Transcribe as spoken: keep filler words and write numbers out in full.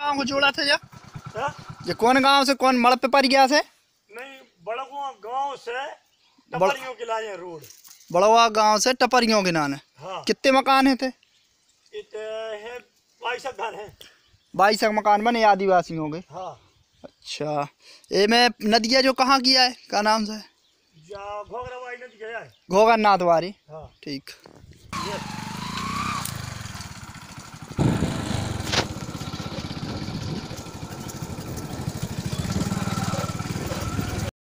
गाँव को जोड़ा था जा हाँ? ये कौन गांव से कौन मड़ पे पड़ गया से? नहीं, बड़गुआ गांव से टपरियों के लाए रोड। बड़वा गांव से टपरियों के नाने। हाँ। कितने मकान है थे? इत है बाईस घर है। बाईस मकान बने आदिवासी होंगे। हाँ। अच्छा, ये में नदिया जो कहाँ किया है, क्या नाम से? घोगरा वाई नदी गया है। घोगरनाथ वारी। हाँ। ठीक।